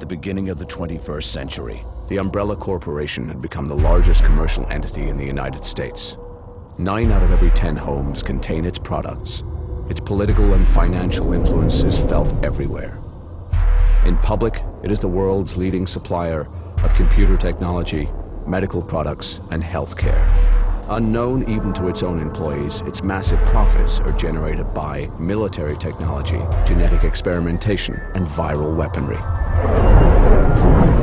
the beginning of the 21st century, the Umbrella Corporation had become the largest commercial entity in the United States. 9 out of every 10 homes contain its products. Its political and financial influence is felt everywhere. In public, it is the world's leading supplier of computer technology, medical products, and healthcare. Unknown even to its own employees, its massive profits are generated by military technology, genetic experimentation, and viral weaponry.